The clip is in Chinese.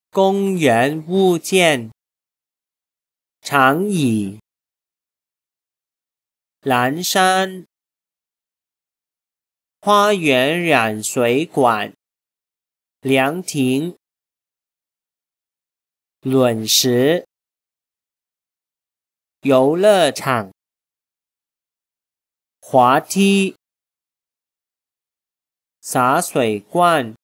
公园物件，长椅，蓝山，花园染水管，凉亭，卵石，游乐场，滑梯，洒水罐，